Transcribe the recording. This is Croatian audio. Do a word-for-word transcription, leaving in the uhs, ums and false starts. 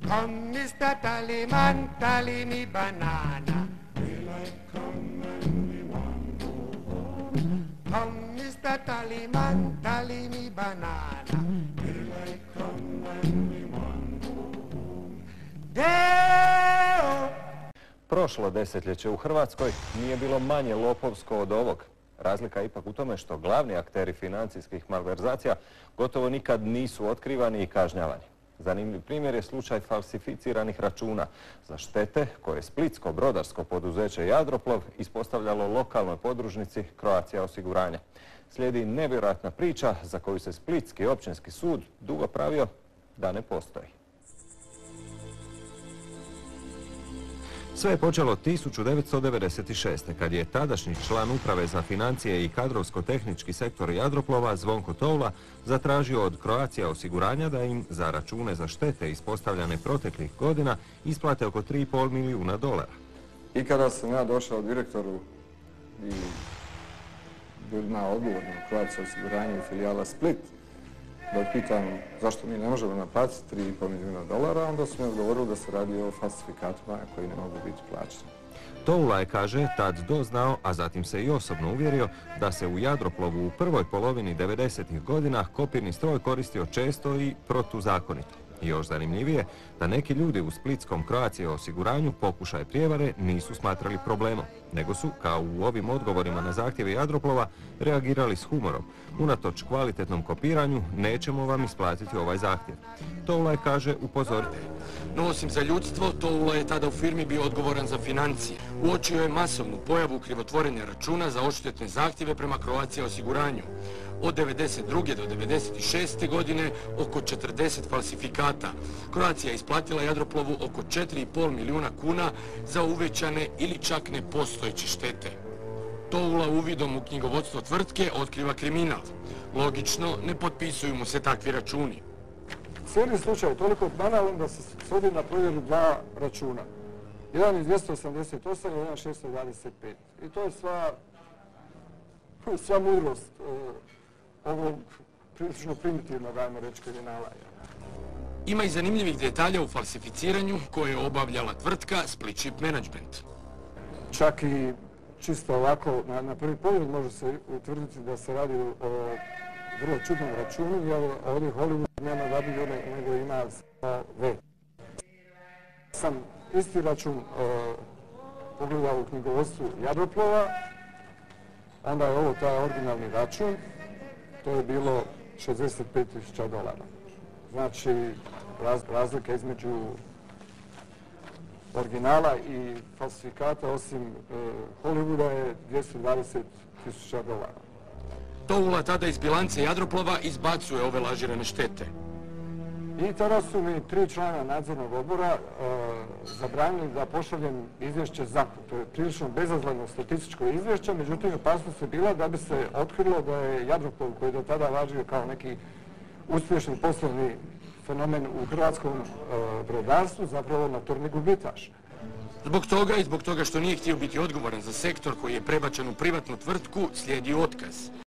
Come, mister Tallyman, tally me banana. Daylight come and we want go home. Come, mister Tallyman, tally me banana. Daylight come and we want go home. Deo! Prošlo desetljeće u Hrvatskoj nije bilo manje lopovsko od ovog. Razlika je ipak u tome što glavni akteri financijskih malverzacija gotovo nikad nisu otkrivani i kažnjavani. Zanimljiv primjer je slučaj falsificiranih računa za štete koje splitsko brodarsko poduzeće Jadroplov ispostavljalo lokalnoj podružnici Croatia osiguranja. Slijedi nevjerojatna priča za koju se Splitski općinski sud dugo pravio da ne postoji. Sve je počelo tisuću devetsto devedeset šeste. kad je tadašnji član uprave za financije i kadrovsko-tehnički sektor Jadroplova Zvonko Toula zatražio od Croatia osiguranja da im za račune za štete ispostavljane proteklih godina isplate oko tri i pol milijuna dolara. I kada sam ja došao direktoru i ljudima odgovornim u Croatia osiguranju i filijala Split, da pitam zašto mi ne možemo naplatiti tri i pol milijuna dolara, onda su mi odgovorili da se radi o falsifikatima koji ne mogu biti plaćeni. Toula je, kaže, tad doznao, a zatim se i osobno uvjerio da se u Jadroplovu u prvoj polovini devedesetih godina kopirni stroj koristio često i protuzakonito. I još zanimljivije, da neki ljudi u splitskom Croatia osiguranju pokušaje prijevare nisu smatrali problemom, nego su, kao u ovim odgovorima na zahtjeve Jadroplova, reagirali s humorom. Unatoč kvalitetnom kopiranju, nećemo vam isplatiti ovaj zahtjev. Toula je, kaže, upozorite. No osim za ljudstvo, Toula je tada u firmi bio odgovoran za financije. Uočio je masovnu pojavu krivotvorenja računa za odštetne zahtjeve prema Croatia osiguranju. Od devedeset druge do devedeset šeste godine oko četrdeset falsifikata. Croatia je isplatila Jadroplovu oko četiri i pol milijuna kuna za uvećane ili čak nepostojeće štete. Toula uvidom u knjigovodstvo tvrtke otkriva kriminal. Logično, ne potpisuju mu se takvi računi. Cijeli slučaj je toliko banalan da se svodi na provjeru dva računa. Jedan iz dvjesto osamdeset osam i jedan šesto dvadeset pet. I to je sva, sva mudrost ovog prilično primitivnog, ajmo reći, kriminala. Ima i zanimljivih detalja u falsificiranju koje je obavljala tvrtka Split Ship Management. Čak i čisto ovako, na, na prvi pogled može se utvrditi da se radi o vrlo čudnom računu, jer ovdje Hollywood nema W, nego ima V. Sam isti račun uh, pogledao u knjigovodstvu Jadroplova, onda je ovo taj originalni račun, to je bilo šezdeset pet tisuća dolara. Znači, raz, razlika između originala i falsifikata osim uh, Hollywooda je dvjesto dvadeset tisuća dolara. Toula tada iz bilance Jadroplova izbacuje ove lažirane štete. I tada su mi tri člana nadzornog odbora uh, zabranili da pošaljem izvješće Z A P-u. To je prilično bezazleno statističko izvješće, međutim opasnost je bila da bi se otkrilo da je Jadroplov, koji je do tada važio kao neki uspješni poslovni fenomen u hrvatskom uh, brodarstvu, zapravo notorni gubitaš. Zbog toga i zbog toga što nije htio biti odgovoran za sektor koji je prebačen u privatnu tvrtku, slijedi otkaz.